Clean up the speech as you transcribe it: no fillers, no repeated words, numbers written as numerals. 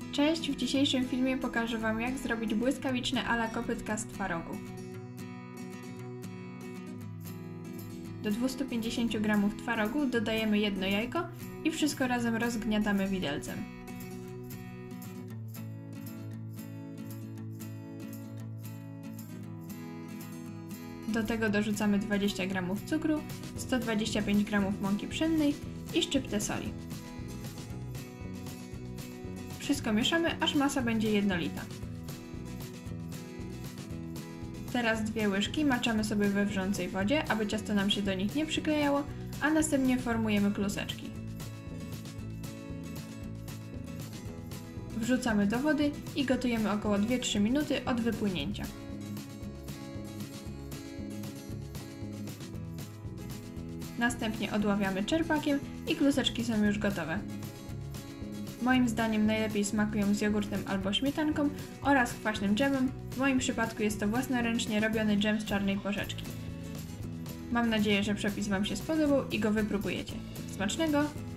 Cześć, w dzisiejszym filmie pokażę Wam, jak zrobić błyskawiczne a la kopytka z twarogu. Do 250 g twarogu dodajemy jedno jajko i wszystko razem rozgniatamy widelcem. Do tego dorzucamy 20 g cukru, 125 g mąki pszennej i szczyptę soli. Wszystko mieszamy, aż masa będzie jednolita. Teraz 2 łyżki maczamy sobie we wrzącej wodzie, aby ciasto nam się do nich nie przyklejało, a następnie formujemy kluseczki. Wrzucamy do wody i gotujemy około 2-3 minuty od wypłynięcia. Następnie odławiamy czerpakiem i kluseczki są już gotowe. Moim zdaniem najlepiej smakują z jogurtem albo śmietanką oraz kwaśnym dżemem. W moim przypadku jest to własnoręcznie robiony dżem z czarnej porzeczki. Mam nadzieję, że przepis Wam się spodobał i go wypróbujecie. Smacznego!